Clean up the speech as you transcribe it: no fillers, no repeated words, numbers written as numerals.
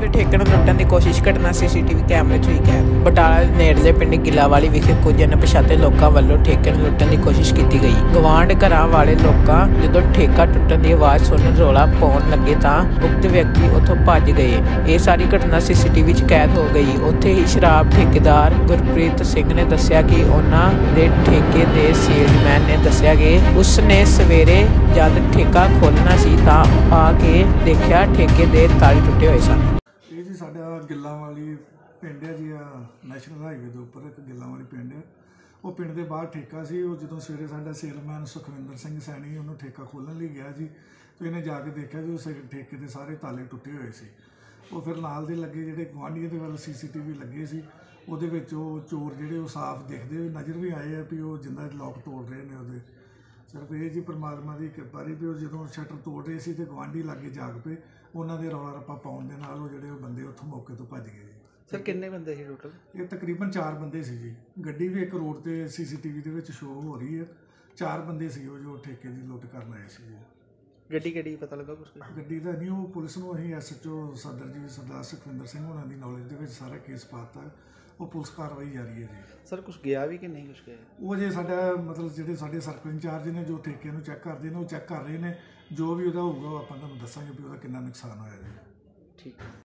ਵੀ ਠੇਕੇ ਨੂੰ ਲੁੱਟਣ ਦੀ ਕੋਸ਼ਿਸ਼ ਘਟਨਾ ਸੀਸੀਟੀਵੀ ਕੈਮਰੇ 'ਚ ਹੋਈ ਕੈਦ। ਬਟਾਲਾ ਦੇ ਨੇੜਲੇ ਪਿੰਡ ਗਿੱਲਾਵਾਲੀ ਵਿਖੇ ਕੁਝ ਅਣਪਛਾਤੇ ਲੋਕਾਂ ਵੱਲੋਂ ਠੇਕੇ ਨੂੰ ਲੁੱਟਣ ਦੀ ਕੋਸ਼ਿਸ਼ ਕੀਤੀ ਗਈ। ਗਵਾਂਢ ਘਰਾਂ ਵਾਲੇ ਲੋਕਾਂ ਜਦੋਂ ਠੇਕਾ ਟੁੱਟਣ ਦੀ ਆਵਾਜ਼ ਸੁਣਨ ਰੌਲਾ ਪਾਉਣ ਲੱਗੇ ਤਾਂ ਉਕਤ ਵਿਅਕਤੀ ਉੱਥੋਂ ਭੱਜ ਗਏ। ਇਹ ਸਾਰੀ ਘਟਨਾ ਸੀਸੀਟੀਵੀ 'ਚ ਕੈਦ ਹੋ ਗਈ। ਉੱਥੇ ਹੀ ਸ਼ਰਾਬ ਠੇਕੇਦਾਰ ਗੁਰਪ੍ਰੀਤ ਸਿੰਘ ਨੇ ਦੱਸਿਆ ਕਿ ਉਹਨਾਂ ਦੇ ਠੇਕੇ ਦੇ ਸੇਲਜ਼ਮੈਨ ਨੇ ਦੱਸਿਆ ਕਿ ਉਸ ਨੇ ਸਵੇਰੇ ਜਦ ਠੇਕਾ ਖੋਲ੍ਹਣਾ ਸੀ ਤਾਂ ਆ ਕੇ ਦੇਖਿਆ ਠੇਕੇ ਦੇ ਤਾਲੇ ਟੁੱਟੇ ਹੋਏ ਸਨ। ਇਹ ਜੀ ਸਾਡਾ ਗਿੱਲਾਵਾਲੀ ਪਿੰਡ ਹੈ ਜੀ, ਨੈਸ਼ਨਲ ਹਾਈਵੇ ਦੇ ਉੱਪਰ ਇੱਕ ਗਿੱਲਾਵਾਲੀ ਪਿੰਡ ਹੈ। ਉਹ ਪਿੰਡ ਦੇ ਬਾਹਰ ਠੇਕਾ ਸੀ। ਉਹ ਜਦੋਂ ਸਵੇਰੇ ਸਾਡਾ ਸੇਲਮੈਨ ਸੁਖਵਿੰਦਰ ਸਿੰਘ ਸੈਣੀ ਉਹਨੂੰ ਠੇਕਾ ਖੋਲ੍ਹਣ ਲਈ ਗਿਆ ਜੀ, ਤੇ ਇਹਨੇ ਜਾ ਕੇ ਦੇਖਿਆ ਕਿ ਉਸ ਠੇਕੇ ਦੇ ਸਾਰੇ ਤਾਲੇ ਟੁੱਟੇ ਹੋਏ ਸੀ। ਉਹ ਫਿਰ ਨਾਲ ਦੇ ਲੱਗੇ ਜਿਹੜੇ ਗੁਆਂਢੀਆਂ ਦੇ ਵੱਲ ਸੀਸੀਟੀਵੀ ਲੱਗੇ ਸੀ, ਉਹਦੇ ਵਿੱਚ ਉਹ ਚੋਰ ਜਿਹੜੇ ਉਹ ਸਾਫ਼ ਦਿਖਦੇ ਨਜ਼ਰ ਵੀ ਆਏ ਆ ਵੀ ਉਹ ਜਿੰਦਾ ਲੋਕ ਤੋੜ ਰਹੇ ਨੇ। ਉਹਦੇ ਸਿਰਫ ਇਹ ਜੀ ਪਰਮਾਤਮਾ ਦੀ ਕਿਰਪਾ ਰਹੀ ਵੀ ਉਹ ਜਦੋਂ ਸ਼ਟਰ ਤੋੜ ਰਹੇ ਸੀ ਤੇ ਗੁਆਂਢੀ ਲਾਗੇ ਜਾਗ ਪਏ। ਉਹਨਾਂ ਦੇ ਰੌਲਾ ਰੱਪਾ ਪਾਉਣ ਦੇ ਨਾਲ ਉਹ ਜਿਹੜੇ ਉਹ ਬੰਦੇ ਉੱਥੋਂ ਮੌਕੇ ਤੋਂ ਭੱਜ ਗਏ। ਸਰ ਕਿੰਨੇ ਬੰਦੇ ਸੀ ਟੋਟਲ? ਇਹ ਤਕਰੀਬਨ 4 ਬੰਦੇ ਸੀ ਜੀ। ਗੱਡੀ ਵੀ ਇੱਕ ਰੋਡ ਤੇ ਸੀਸੀਟੀਵੀ ਦੇ ਵਿੱਚ ਸ਼ੋਅ ਹੋ ਰਹੀ ਹੈ। 4 ਬੰਦੇ ਸੀ ਉਹ ਜੋ ਠੇਕੇ ਦੀ ਲੁੱਟ ਕਰਨ ਆਏ ਸੀ ਜੀ। ਗੱਡੀ ਕਿਹੜੀ ਪਤਾ ਲੱਗਾ ਕੁਛ? ਗੱਡੀ ਦਾ ਨਹੀਂ, ਉਹ ਪੁਲਿਸ ਨੂੰ ਅਸੀਂ SHO ਸਦਰ ਜੀ ਸਰਦਾਰ ਸੁਖਵਿੰਦਰ ਸਿੰਘ ਉਹਨਾਂ ਦੀ ਨੌਲੇਜ ਦੇ ਵਿੱਚ ਸਾਰਾ ਕੇਸ ਪਾਤਾ। ਉਹ ਪੁਲਿਸ ਕਾਰਵਾਈ ਜਾਰੀ ਹੈ ਜੀ। ਸਰ ਕੁਛ ਗਿਆ ਵੀ ਕਿ ਨਹੀਂ ਕੁਛ ਗਿਆ? ਉਹ ਜੇ ਸਾਡਾ ਮਤਲਬ ਜਿਹੜੇ ਸਾਡੇ ਸਰਕਲ ਇੰਚਾਰਜ ਨੇ ਜੋ ਠੇਕੇ ਨੂੰ ਚੈੱਕ ਕਰਦੇ ਨੇ ਉਹ ਚੈੱਕ ਕਰ ਰਹੇ ਨੇ। ਜੋ ਵੀ ਉਹਦਾ ਹੋਊਗਾ ਉਹ ਆਪਾਂ ਤੁਹਾਨੂੰ ਦੱਸਾਂਗੇ ਵੀ ਉਹਦਾ ਕਿੰਨਾ ਨੁਕਸਾਨ ਹੋਇਆ ਜੀ। ਠੀਕ ਹੈ।